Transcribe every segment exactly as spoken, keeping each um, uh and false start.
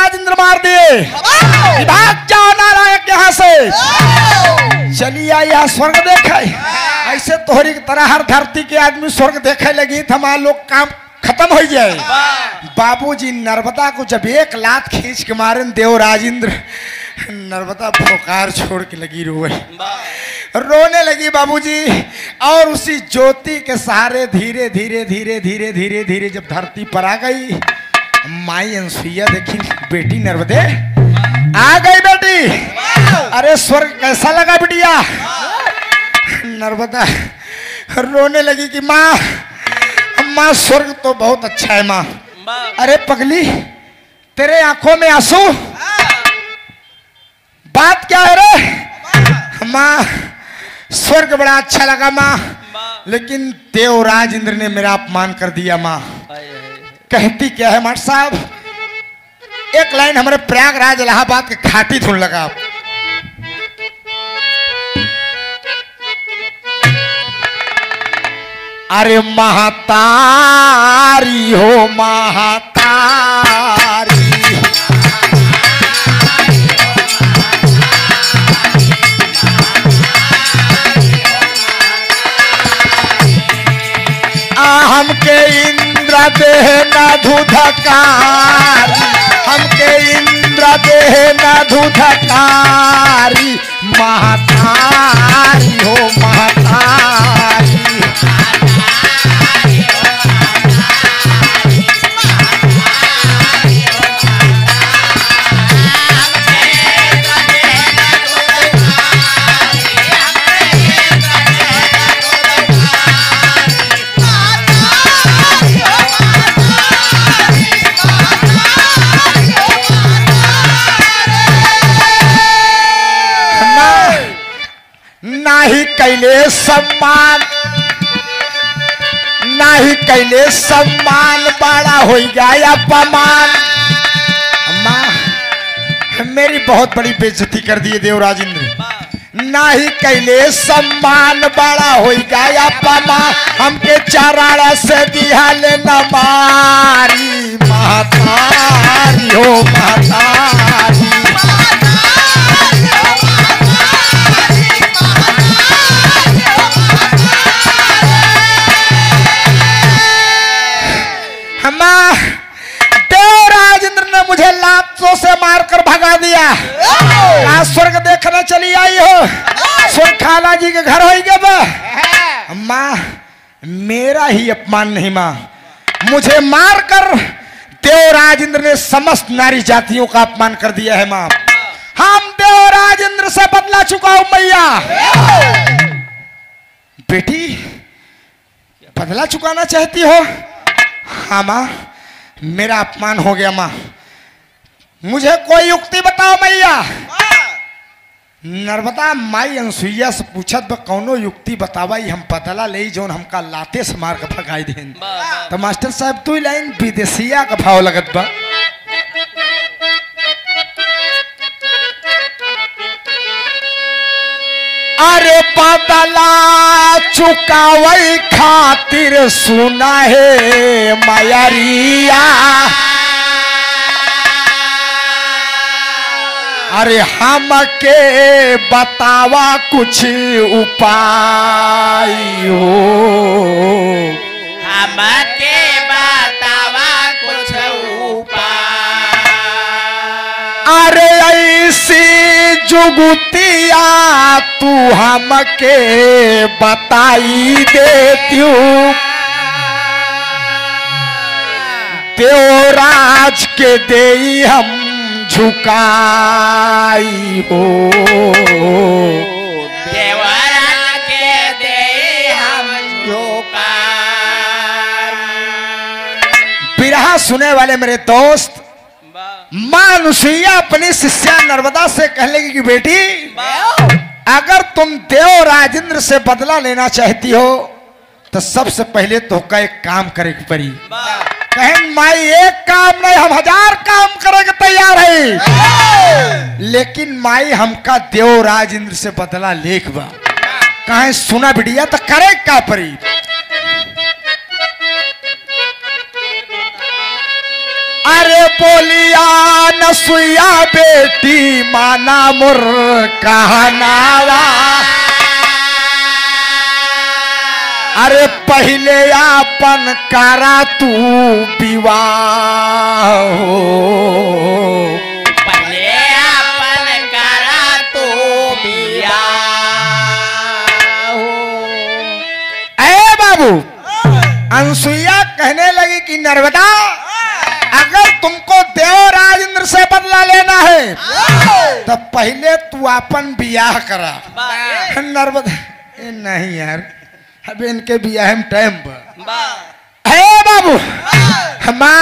राजेंद्र मार दिए। भाग जाओ नालायक यहाँ से, चलिए यहाँ स्वर्ग देखे। ऐसे तोहरी की तरह हर धरती के आदमी स्वर्ग देखे लगी तो हमारा लोग काम खत्म हो जाए। बाबूजी नर्मदा को जब एक लात खींच के मारे देव राजेंद्र, नर्मदा फौकार छोड़ के लगी रोए, रोने लगी बाबूजी। और उसी ज्योति के सहारे धीरे धीरे धीरे धीरे धीरे धीरे जब धरती पर आ गई, माई अनसुईया देखी बेटी नर्मदे आ गई बेटी। अरे स्वर्ग कैसा लगा बिटिया? नर्मदा रोने लगी कि माँ माँ स्वर्ग तो बहुत अच्छा है माँ। अरे पगली तेरे आंखों में आंसू, बात क्या है रे? माँ स्वर्ग बड़ा अच्छा लगा माँ, लेकिन देव राजेंद्र ने मेरा अपमान कर दिया माँ। कहती क्या है मास्टर साहब? एक लाइन हमारे प्रयागराज इलाहाबाद के खाटी धुन लगा। अरे महतारी हो महतारी, हमके इंद्र देह न धुधकारी, हमके इंद्र देह न धुधकारी, महतारी हो महतारी। नाही कैले सम्मान, नाही कैले सम्मान, बड़ा हो गया अपमान। माँ मेरी बहुत बड़ी बेइज्जती कर दी देव राजेंद्र। नाही कैले सम्मान, बड़ा हो गया अपमान, हमके चाराड़ा से दिया ले न मारी, महतारी हो महतारी। देव राजेंद्र ने मुझे लातों से मारकर भगा दिया। कहाँ स्वर्ग देखने चली आई हो? स्वर्ग खाला जी के घर होई गए। माँ मेरा ही अपमान नहीं माँ, मुझे मारकर देव राजेंद्र ने समस्त नारी जातियों का अपमान कर दिया है माँ। हम देव राजेंद्र से बदला चुका हूं मैया। बेटी बदला चुकाना चाहती हो? हाँ माँ मेरा अपमान हो गया माँ, मुझे कोई युक्ति बताओ मैया। नर्मदा माई अनसुईया से पूछत बा कौनो युक्ति बतावाई हम बदला ले जोन हमका लाते से मार के भगाई देन। तो मास्टर साहब तू लाइन विदेशिया का भाव लगत बा। अरे बदला चुकावई खातिर सुना है मायरिया, अरे हमके बतावा कुछ उपाय हो, हमके बतावा कुछ उपाय। अरे ऐसी जुगुतिया तू हमके बताई देती हूँ, देवराज के देई हम झुकाई हो, देवराज के देई हम झुकाई। बिरहा सुने वाले मेरे दोस्त, माँ अनुसुईया अपनी शिष्या नर्मदा से कह लेगी कि बेटी अगर तुम देव राजेंद्र से बदला लेना चाहती हो तो सबसे पहले तो का एक काम करे की पड़ी। कहें माई एक काम नहीं हम हजार काम करे के तैयार है, लेकिन माई हमका देव राजेंद्र से बदला लेख बा। कहें सुना बिटिया तो करे का पड़ी। अरे बोलिया नसुइया बेटी माना मुर कहनावा। अरे पहले आपन करा तू विवाह हो, पहले अपन करा तू बियाह हो। ए बाबू, अनसुईया कहने लगी कि नर्मदा, अगर तुमको देवराज इंद्र से बदला लेना है तो पहले तू अपन बियाह करा। नर्मदा, ए नहीं यार, अब इनके बियाह में टाइम है बाबू। हमा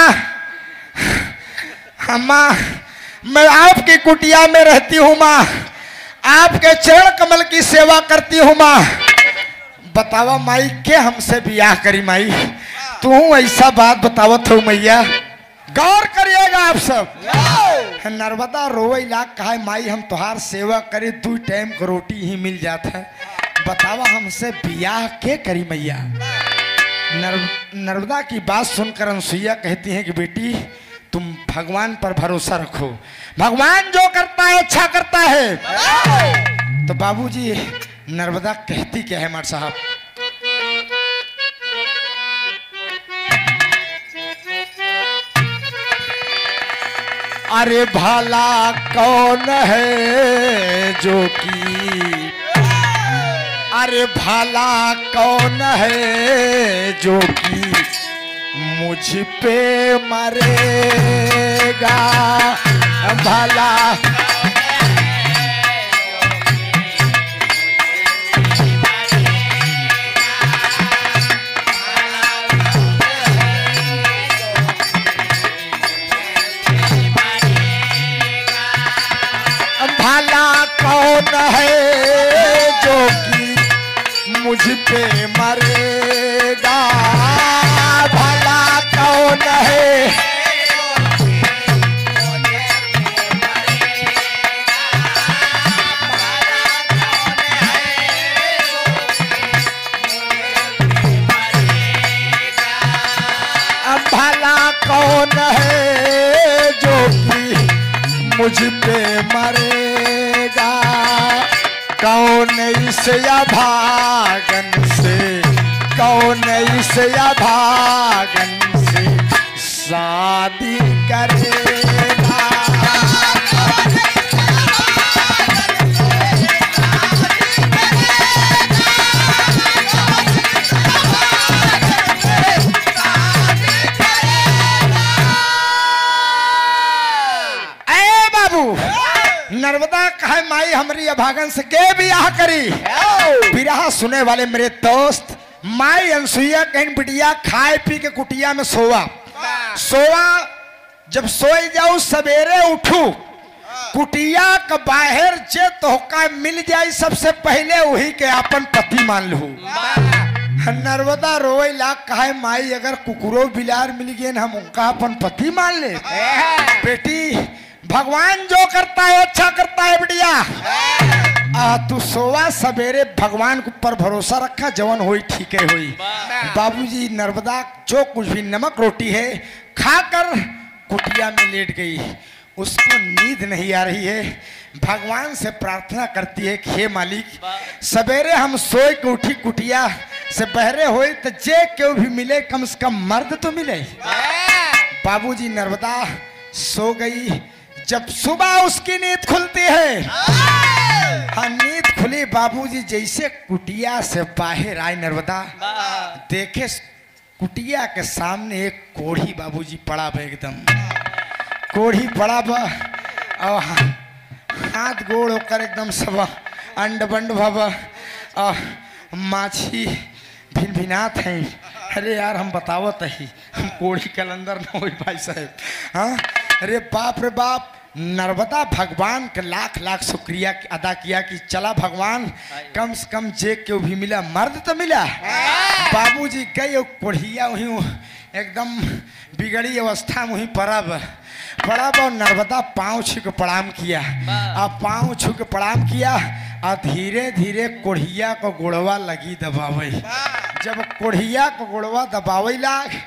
हमा मैं आपकी कुटिया में रहती हूँ माँ, आपके चरण कमल की सेवा करती हूँ माँ। बतावा माई के हमसे बियाह करी माई, तू ऐसा बात बतावत हो मैया, गौर करिएगा आप सब। नर्मदा रोवे लाख कहा माई हम तुहार सेवा करे, दो टाइम को रोटी ही मिल जाता है, बतावा हमसे बियाह के करी मैया। नर, नर्मदा की बात सुनकर अनसुईया कहती हैं कि बेटी तुम भगवान पर भरोसा रखो, भगवान जो करता है अच्छा करता है। तो बाबूजी नर्मदा कहती क्या है मार साहब, अरे भाला कौन है जो कि, अरे भाला कौन है जो कि मुझ पे मरेगा, भला भला कौन है जो कि मुझ पे मरेगा, भला कौन है, भला कौन है जो कि मुझ पे मरेगा, कौन इस अभागन से, कौन इस अभागन से शादी करेगा। नर्मदा कहे माई हमारी अभागन से के बियाह करी। बिरहा सुने वाले मेरे दोस्त, माई अनसुईया कहीं बिटिया खाए पी के कुटिया में सोवा सोवा जब सोई जाऊ सवेरे उठू, कुटिया का बाहर जे तोहका मिल जाए सबसे पहले वही के अपन पति मान लू। नर्मदा रोए ला कहे माई अगर कुकुरो बिलार मिल गए हम उनका अपन पति मान ले। बेटी भगवान जो करता है अच्छा करता है बिटिया, आ तू सोवा सवेरे भगवान के ऊपर भरोसा रखा, जवन होई ठीक है होई। बाबूजी नर्मदा जो कुछ भी नमक रोटी है खाकर कुटिया में लेट गई, उसको नींद नहीं आ रही है, भगवान से प्रार्थना करती है कि हे मालिक सवेरे हम सोए के उठी कुटिया से बहरे होए तो जे क्यों भी मिले कम से कम मर्द तो मिले। बाबूजी नर्मदा सो गई, जब सुबह उसकी नींद खुलती है, हाँ नींद खुली, बाबूजी जैसे कुटिया से बाहर आए नर्मदा देखे कुटिया के सामने एक कोढ़ी बाबूजी पड़ा बा, एकदम कोढ़ी पड़ा बा और हाथ गोड़ होकर एकदम सब अंड बंड बाबा और माछी भिन भिनात हैं। अरे यार हम बतावत ही हम कोढ़ी के अंदर न हो भाई साहब। हाँ अरे बाप रे बाप, नर्मदा भगवान के लाख लाख शुक्रिया अदा किया कि चला भगवान कम से कम जे क्यों भी मिला मर्द तो मिला। बाबूजी गए कोढ़िया वहीं एकदम बिगड़ी अवस्था में वहीं पड़ब पड़ब और नर्मदा पाँव छू के प्रणाम किया, और पाँव छू के प्रणाम किया और धीरे धीरे कोढ़िया को गोड़वा लगी दबावे। जब कोढ़िया को गोड़वा दबावे लाग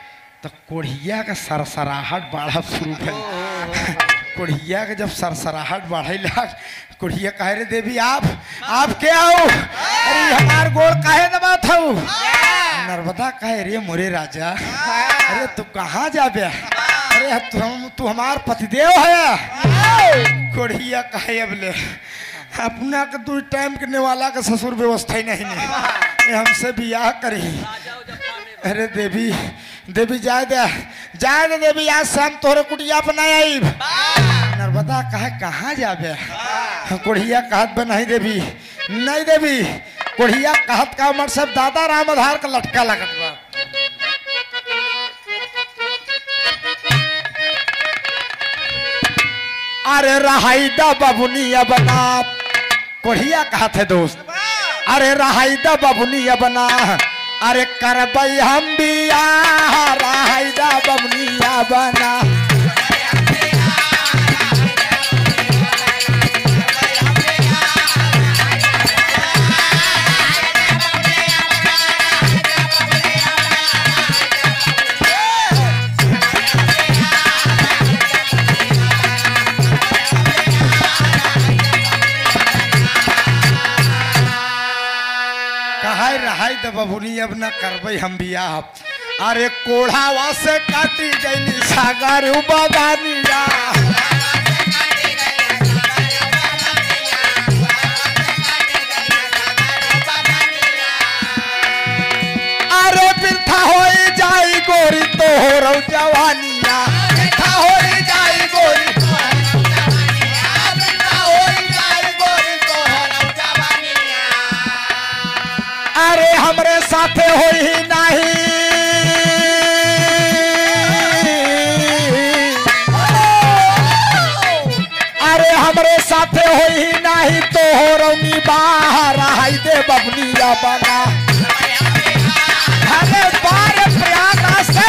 तो कोढ़िया का सरसराहट बढ़ा शुरू भइल। कोढ़िया के जब सरसराहट बढ़े लग, कोढ़िया कहे रे देवी आप आप क्या हो? अरे हमार गोड़ काहे दबात हो? नर्मदा कहे रे मोरे राजा, अरे तू कहाँ जाबे? अरे तुम तू हमार पतिदेव है। कोढ़िया कहे अब ले अपना के दू टाइम करने वाला का ससुर व्यवस्था ही नहीं नहीं हमसे बियाह करी। अरे देवी देवी जाए दे जाए दे देवी, आज शाम तोहरे कुटिया बनाए आई। नर्मदा कहे कहाँ जाबे? कोढ़िया कहत बे नहीं देवी नहीं देवी। कोढ़िया कहत का उमर सब दादा राम आधार का लटका लगत बा। अरे रहाइदा बबुनिया बना, कोढ़िया कहत है दोस्त, अरे रहाइदा बबुनिया बना, अरे करबई हम बियाह रहाइदा बबुनिया बना। रहाई द बबुनी अब न करबई हम बियाह। अरे कोढ़ावा से काटी गई सागर बगानिया। अरे बिरथा हो जाई गोरी तो हो रौ जवानिया, बिरथा हो जाई गोरी अरे हमरे साथे होई ही नहीं। अरे हमरे साथे होई ही नहीं तो हो रौनी बाहर हाई दे बबनिया बना। अरे बार प्रयाग से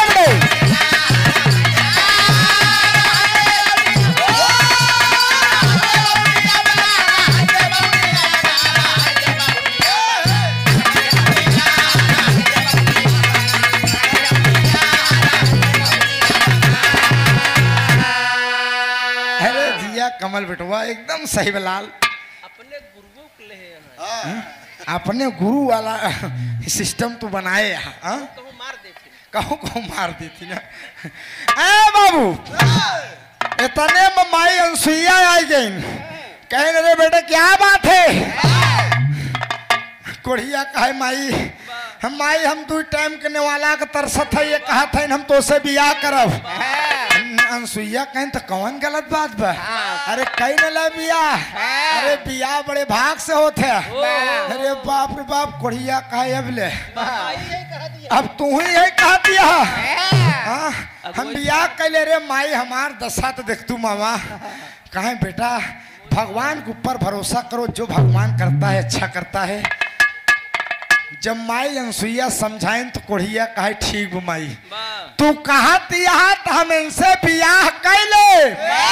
कमल बेटवा एकदम सही बलाल। अपने गुरुओं के लिए अपने गुरु वाला सिस्टम तो बनाए यहाँ। कहूँ मार देती कहूँ कहूँ मार देती ना। ए बाबू इतने में माई अनसुईया आई गई, कहे रे बेटा क्या बात है? कोढ़िया कहे माई हम माई हम दू टाइम करने वाला का तरसत है, ये कहा था हम तो से बियाह करब। अनसुईया कहें तो कौन गलत बात बा? अरे कहीं न ला बियाह, अरे बियाह बड़े भाग से होते। अरे बाप रे बाप। कोढ़िया कहे अब ले अब तू ही यही कहा दिया हम बियाह कैले रे माई हमार दशा तो देख तू मामा। कहे बेटा भगवान के ऊपर भरोसा करो, जो भगवान करता है अच्छा करता है। जब माई अनसुईया समझाएं तो कोढ़िया कहे ठीक माई तू कहा तो हम इनसे बियाह कैले,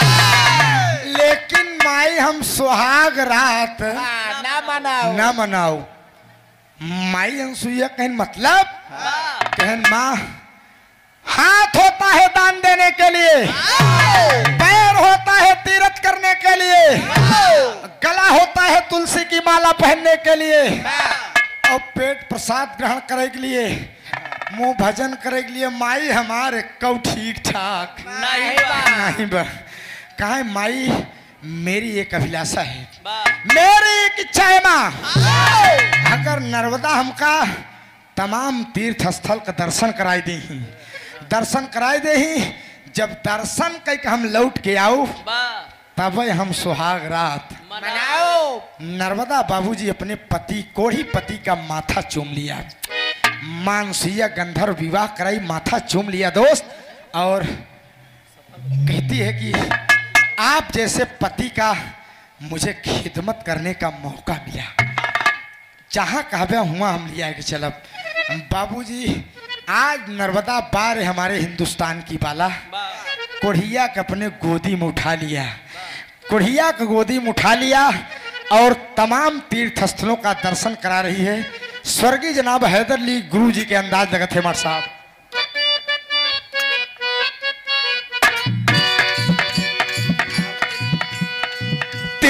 लेकिन माई हम सुहाग रात ना मनाओ ना मनाओ। माई अनसुईया कहन मतलब कहन माँ हाथ होता है दान देने के लिए, पैर होता है तीर्थ करने के लिए, गला होता है तुलसी की माला पहनने के लिए, और पेट प्रसाद ग्रहण करे के लिए, मुंह भजन करे के लिए। माई हमारे कौ ठीक ठाक नहीं बा नहीं बा। कहा माई मेरी एक अभिलाषा है, मेरी एक इच्छा है माँ, अगर नर्मदा हमका तमाम तीर्थ स्थल का दर्शन कराई दे ही दर्शन कराई दे ही जब दर्शन करके हम लौट के आओ तब हम सुहाग रात मनाओ। नर्मदा बाबूजी अपने पति कोढ़ी पति का माथा चूम लिया, मानसिया गंधर्व विवाह कराई, माथा चूम लिया दोस्त। और कहती है कि आप जैसे पति का मुझे खिदमत करने का मौका मिला, जहाँ कहबे हुआ हम लिया कि चलब। बाबूजी आज नर्मदा बार हमारे हिंदुस्तान की बाला कोढ़िया के अपने गोदी में उठा लिया, कोढ़िया के गोदी में उठा लिया और तमाम तीर्थ स्थलों का दर्शन करा रही है। स्वर्गीय जनाब हैदर अली गुरु जी के अंदाज लगत है मार साहब।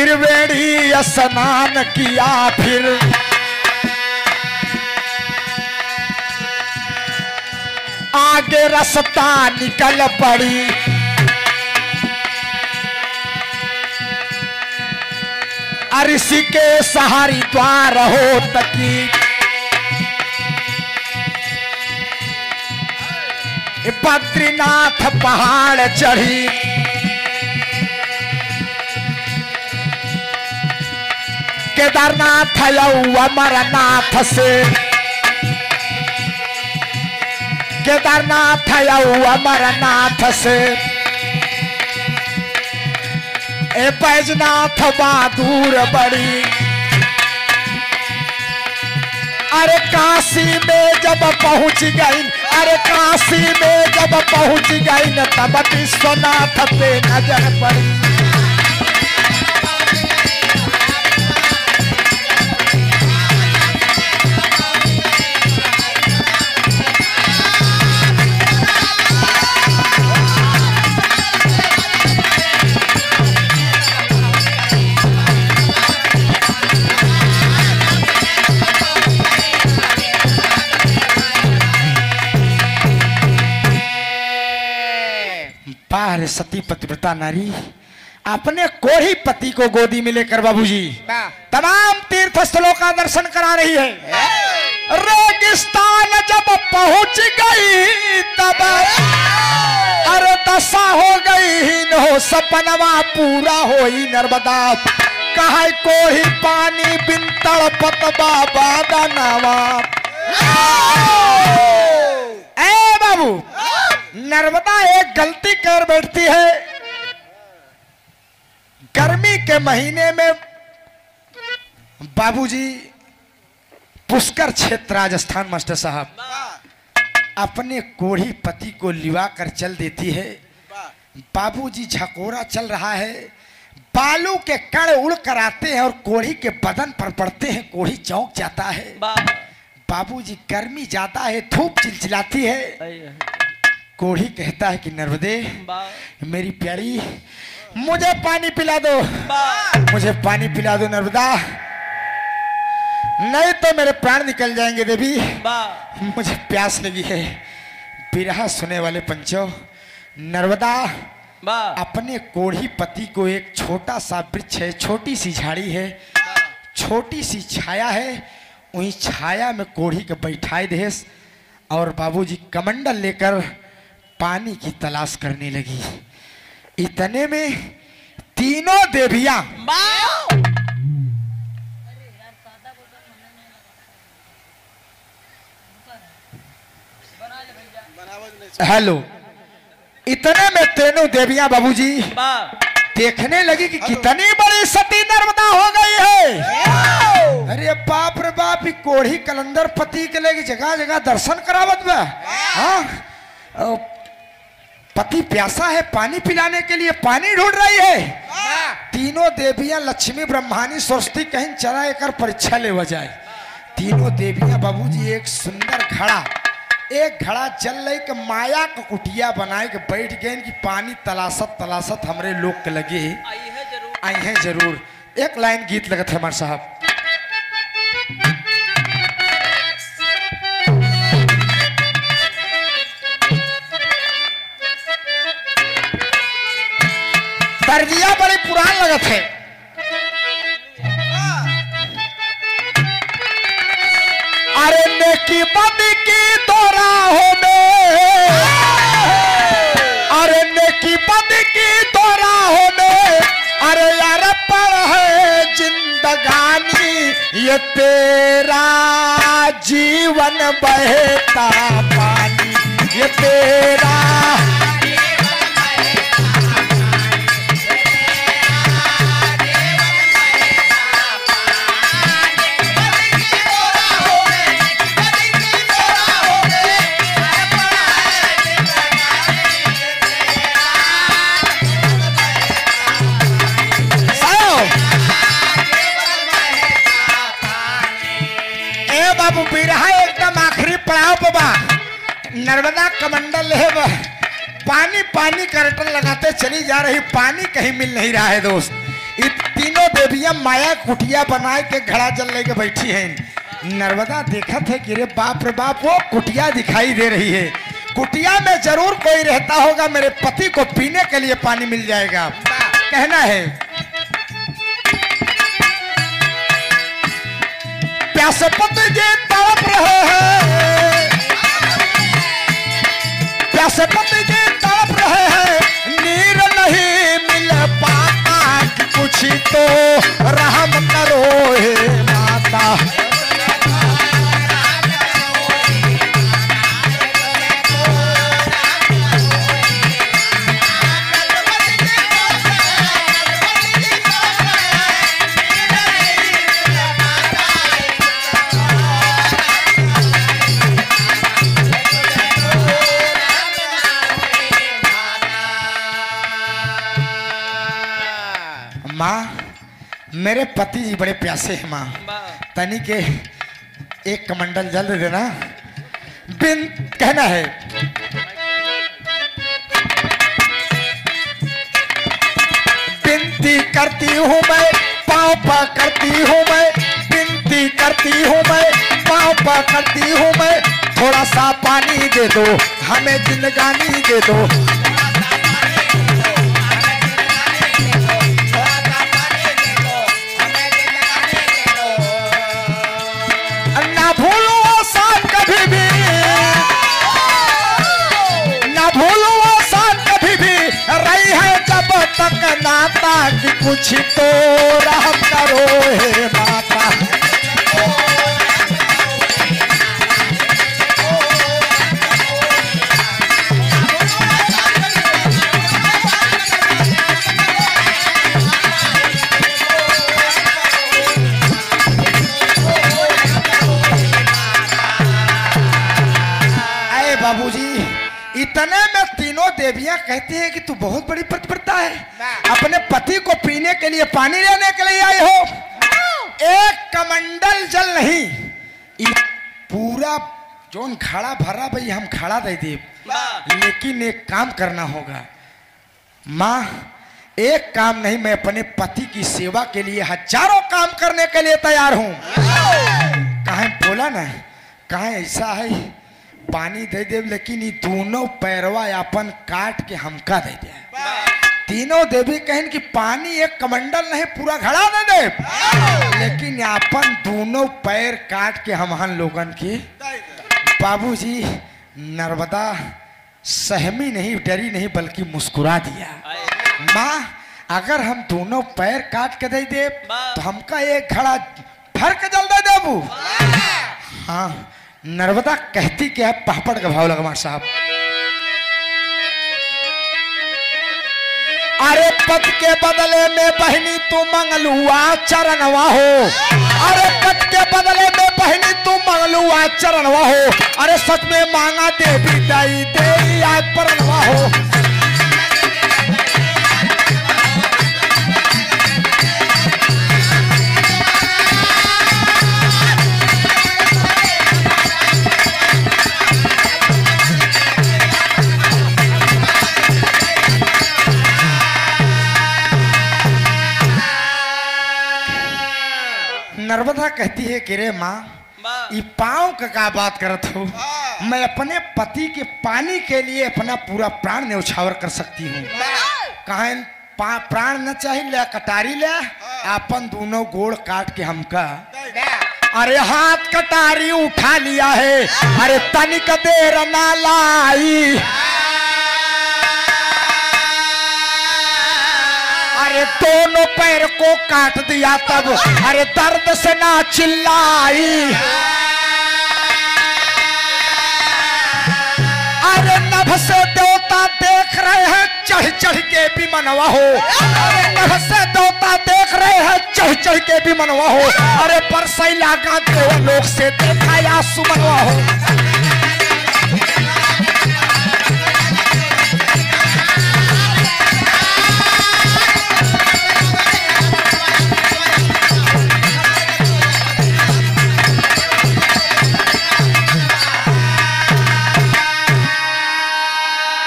त्रिवेणी स्नान किया फिर आगे रास्ता निकल पड़ी। ऋषि के सहारी द्वार हो तकी बद्रीनाथ पहाड़ चढ़ी। केदारनाथ अमरनाथ से केदारनाथ अमरनाथ से ए बैजनाथ बहादुर बड़ी। अरे काशी में जब पहुंच गई अरे काशी में जब पहुंच गई न तब विश्वनाथ पे नजर पड़ी। पार सती पतिव्रता नारी अपने कोढ़ी पति को गोदी में लेकर बाबूजी तमाम तीर्थ स्थलों का दर्शन करा रही है। रेगिस्तान जब पहुंच गई तब अरे दशा हो गई न हो सपनवा पूरा हो ही नर्मदा। कहा कोढ़ी पानी बिन तड़पत बाबा दानावा। ए बाबू नर्मदा एक गलती कर बैठती है। गर्मी के महीने में बाबूजी पुष्कर क्षेत्र राजस्थान मास्टर साहब अपने कोढ़ी पति को लिवा कर चल देती है। बाबूजी झकोरा चल रहा है, बालू के कण उड़ कर आते हैं और कोढ़ी के बदन पर पड़ते हैं। कोढ़ी चौंक जाता है। बाबूजी गर्मी ज्यादा है, धूप चिलचिलाती है। कोढ़ी कहता है कि नर्मदे मेरी प्यारी मुझे पानी पिला दो, मुझे पानी पिला दो नर्मदा, नहीं तो मेरे प्राण निकल जाएंगे देवी, मुझे प्यास लगी है। बिरहा सुने वाले पंचों नर्मदा अपने कोढ़ी पति को एक छोटा सा वृक्ष है, छोटी सी झाड़ी है, छोटी सी छाया है, वही छाया में कोढ़ी के बैठाए देश और बाबूजी कमंडल लेकर पानी की तलाश करने लगी। इतने में तीनों देवियां हेलो इतने में तीनों देवियां बाबूजी देखने लगी कि कितनी बड़ी सती नर्मदा हो गई है। अरे बाप रे बाप, कोढ़ी कलंदर पति के लेके जगह जगह दर्शन करावत बा। हाँ पति प्यासा है, पानी पिलाने के लिए पानी ढूंढ रही है। तीनों देवियां लक्ष्मी ब्रह्मानी सरस्वती कहीं चला एक परीक्षा ले जाए। तीनों देवियां बाबूजी एक सुंदर घड़ा एक घड़ा चल रही के माया का कुटिया बनाए के बैठ गए कि पानी तलाशत तलाशत हमरे लोग के लगे आई है जरूर। एक लाइन गीत लगत है हमारे साहब। दर्जिया बड़ी पुरान लगत है। अरे नेकी बदी की दोराहों में, अरे नेकी बदी की दोराहों में, अरे यार पर है जिंदगानी, ये तेरा जीवन बहता पानी, ये तेरा बिरहा एकदम आखिरी पड़ाव पे बा। नर्मदा कमंडल है बा, पानी पानी करटन लगाते चली जा रही, पानी कहीं मिल नहीं रहा है दोस्त। तीनों देवियां माया कुटिया बनाए के घड़ा जल लेके बैठी हैं। नर्मदा देखा थे कि रे बाप रे बाप वो कुटिया दिखाई दे रही है, कुटिया में जरूर कोई रहता होगा, मेरे पति को पीने के लिए पानी मिल जाएगा। कहना है प्यासे पति जी तड़प रहे हैं, प्यासे पति जी तड़प रहे हैं, नीर नहीं मिल पाता, कुछ तो रहम करो हे माता। माँ मेरे पति जी बड़े प्यासे हैं माँ, तनी के एक कमंडल जल देना। बिन कहना है विनती करती हूँ मैं, पाँव पा करती हूँ मैं, विनती करती हूँ मैं, पाँव पा करती हूँ मैं, थोड़ा सा पानी दे दो हमें, जिंदगानी दे दो। ना भूलो वो साथ कभी भी, ना भूलो वो साथ कभी भी, रही है जब तक नाता, कि कुछ तो रहम करो हे माता। बाबूजी इतने में तीनों देवियां कहती है कि तू बहुत बड़ी पतिव्रता है, अपने पति को पीने के लिए पानी लेने के लिए आई हो, एक कमंडल जल नहीं, पूरा जोन खाड़ा भरा भाई हम खाड़ा दे दे, लेकिन एक काम करना होगा माँ, एक काम नहीं, मैं अपने पति की सेवा के लिए हजारों काम करने के लिए तैयार हूं। कहा बोला ना, कहा ऐसा है पानी दे दे, लेकिन ये दोनों पैरवा अपन काट के हमका दे दे। तीनों देवी कहन कि पानी एक कमंडल नहीं पूरा घड़ा दे दे, लेकिन अपन दोनों पैर काट के हम लोगन की। बाबूजी नर्मदा सहमी नहीं, डरी नहीं, बल्कि मुस्कुरा दिया। माँ अगर हम दोनों पैर काट के दे दे तो हमका एक घड़ा भर के जल दे देबू। हाँ नर्मदा कहती क्या है, पापड़ का भाव लगा साहब। अरे पद के बदले में बहनी तू मंगलुआ चरणवा हो, अरे पद के बदले में बहनी तू मंगलुआ चरणवा हो, अरे सच में मांगा देवी दाई दे आज परनवा हो। नर्मदा कहती है कि रे माँ ये पाँव का क्या बात करत हो, मैं अपने पति के पानी के लिए अपना पूरा प्राण न्यौछावर कर सकती हूँ। कहें प्राण न चाहिए ले कटारी ले, अपन दोनों गोड़ काट के हमका। अरे हाथ कटारी उठा लिया है, अरे तनिक देर ना लाई, अरे दोनों पैर को काट दिया तब, अरे दर्द से ना चिल्लाई, अरे नभ से देवता देख रहे हैं चढ़ चढ़ के भी मनवा हो, अरे नभ से देवता देख रहे हैं चढ़ चढ़ के भी मनवा हो, अरे परसई लागा देव लोग से देखा या सुमनवा हो।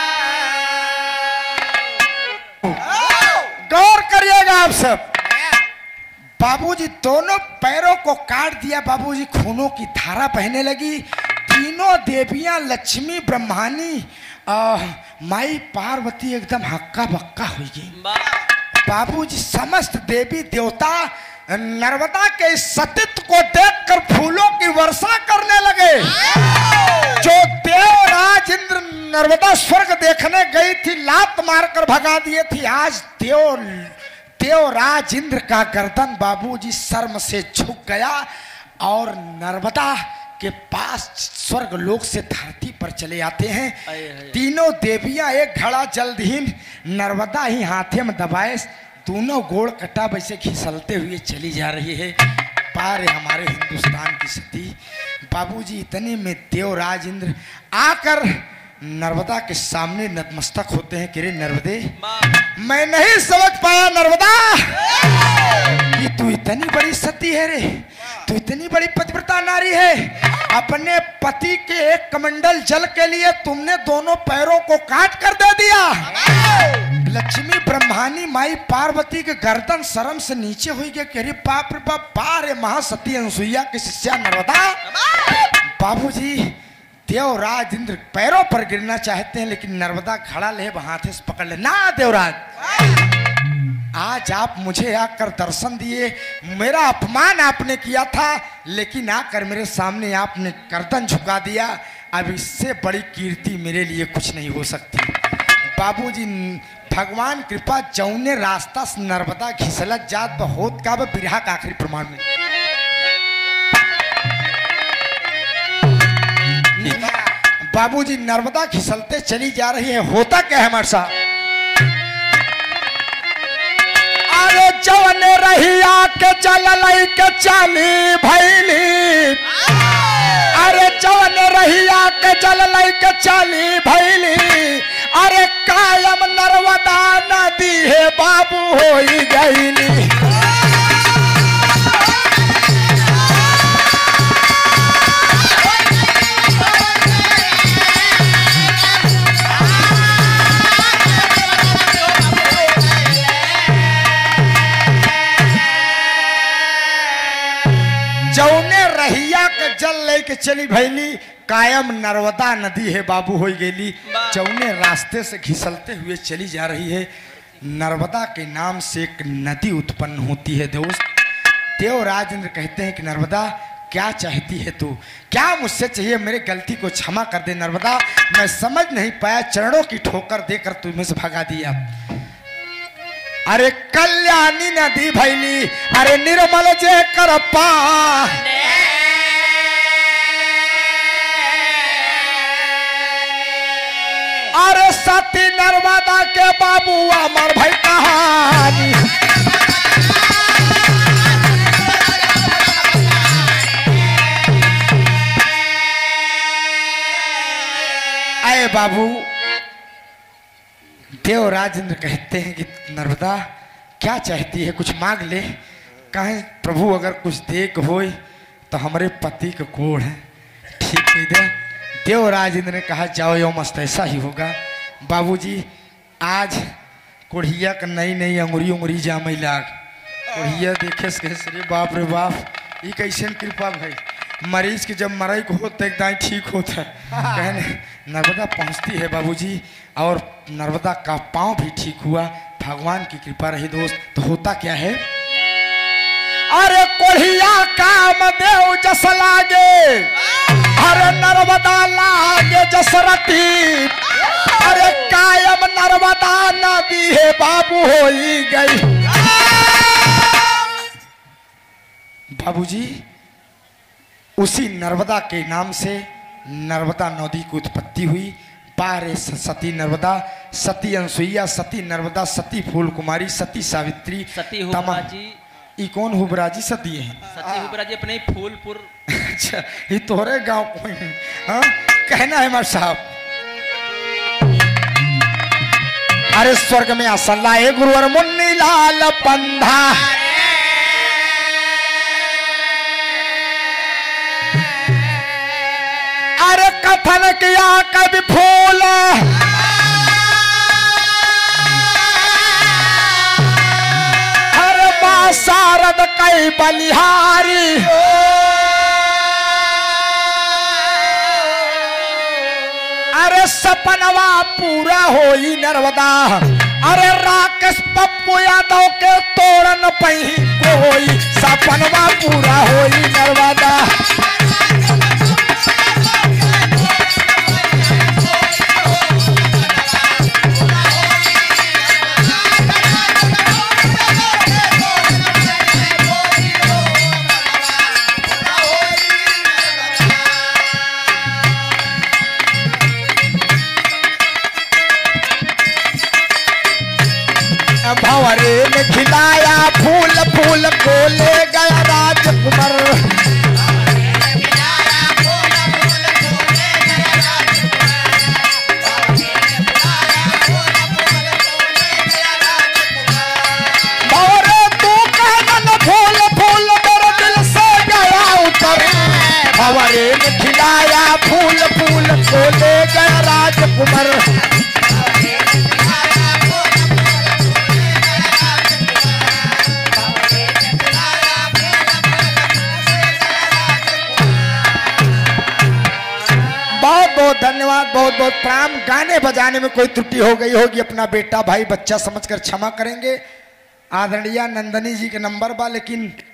गौर करिएगा आप सब, बाबूजी दोनों पैरों को काट दिया। बाबूजी खूनों की धारा बहने लगी। तीनों देवियां लक्ष्मी ब्रह्मानी आ, माई पार्वती एकदम हक्का बक्का हुई गई। बाबूजी समस्त देवी देवता नर्मदा के इस सतीत्व को देखकर फूलों की वर्षा करने लगे। जो देवराज इंद्र नर्मदा स्वर्ग देखने गई थी, लात मारकर भगा दिए थी। आज देव देवराज इंद्र का गर्दन बाबूजी शर्म से झुक गया और नर्मदा के पास स्वर्ग लोक से धरती पर चले आते हैं। तीनों देवियां एक घड़ा जलहीन नर्मदा ही हाथे में दबाए दोनों गोड़ कटा वैसे खिसलते हुए चली जा रही है। पार हमारे हिंदुस्तान की सती। बाबूजी इतने में देवराज इंद्र आकर नर्मदा के सामने नतमस्तक होते हैं कि रे नर्मदे, मैं नहीं समझ पाया नर्मदा कि तू इतनी बड़ी सती है रे, तू इतनी बड़ी पतिव्रता नारी है। अपने पति के एक कमंडल जल के लिए तुमने दोनों पैरों को काट कर दे दिया। लक्ष्मी ब्रह्मानी माई पार्वती के गर्दन शर्म से नीचे हुई गई कि अरे बाप रे बाप, पारे महासती अनसुईया की शिष्या नर्मदा। बाबूजी देवराज इंद्र पैरों पर गिरना चाहते हैं, लेकिन नर्मदा खड़ा ले हाथे से पकड़ ले। ना देवराज, आज आप मुझे आकर दर्शन दिए, मेरा अपमान आपने किया था, लेकिन आकर मेरे सामने आपने गर्दन झुका दिया। अब इससे बड़ी कीर्ति मेरे लिए कुछ नहीं हो सकती। बाबूजी भगवान कृपा जौने रास्ता से नर्मदा घिसलत जात बहुत का बिरहा का आखिरी प्रमाण में बाबूजी नर्मदा खिसलते चली जा रही है। होता क्या है हमारे साथ? अरे जवन रहिया के चल लई के चली भैली, अरे जवन रहिया के चल लई के चली भैली, अरे कायम नर्मदा नदी है बाबू होई गईली। जौने रहिया के जल लेके चली भैली, कायम नर्मदा नदी है बाबू हो गेली। जौने रास्ते से घिसलते हुए चली जा रही है, नर्मदा के नाम से एक नदी उत्पन्न होती है। दोस्त देवराज इंद्र कहते हैं कि नर्मदा क्या चाहती है तू, क्या मुझसे चाहिए? मेरे गलती को क्षमा कर दे नर्मदा, मैं समझ नहीं पाया, चरणों की ठोकर देकर तुम्हें से भगा दिया। अरे कल्याणी नदी भैली, अरे निर्मल जे कर पा, अरे सती नर्मदा के बाबू अमर भाई कहानी। आए बाबू, देवराज इंद्र कहते हैं कि नर्मदा क्या चाहती है, कुछ मांग ले। कहें प्रभु अगर कुछ देख होए तो हमारे पति का कोड़ है, ठीक है दे। देवराज इंद्र ने कहा जाओ यो मस्त ऐसा ही होगा। बाबूजी आज कोढ़िया का नई नई अंगुरी उंगरी जामई लाग, कोढ़िया देखे रे बाप रे बाप, ये कैसे कृपा भाई। मरीज के जब मरई को होता एकदम ठीक होता है। कहने नर्मदा पहुंचती है बाबूजी, और नर्मदा का पांव भी ठीक हुआ, भगवान की कृपा रही। दोस्त तो होता क्या है, अरे कोढ़िया काम देव जस लागे, अरे नर्मदा लागे जसरती, अरे कायम नर्मदा नदी है बाबू होई गई। बाबूजी उसी नर्मदा के नाम से नर्मदा नदी की उत्पत्ति हुई। पारे सती नर्मदा, सती अनसुईया, सती नर्मदा, सती फूल कुमारी, सती सावित्री, सती हुबराजी। ई कौन हुबराजी सती है? सती हुबराजी अपने फूलपुर। अच्छा, ये तोरे गांव कोई है? हाँ कहना है हमारे साहब। अरे स्वर्ग में आसन लाए गुरुवर मुन्नी लाल पंधा, अरे कथन किया कभी फूल, अरे मां शारद का गई बलिहारी। अरे सपनवा पूरा होई नर्मदा, अरे राकेश पप्पू यादव के तोड़न पही कोई, सपनवा पूरा होई नर्मदा। भंवरे ने खिलाया फूल फूल को ले गया राजकुमार। भंवरे तू कहना फूल फूल मेरे दिल से गया उतर। भंवरे ने खिलाया फूल फूल को ले गया राजकुमार। बहुत बहुत धन्यवाद, बहुत बहुत प्रणाम। गाने बजाने में कोई त्रुटि हो गई होगी, अपना बेटा भाई बच्चा समझकर क्षमा करेंगे। आदरणीय नंदनी जी के नंबर बा, लेकिन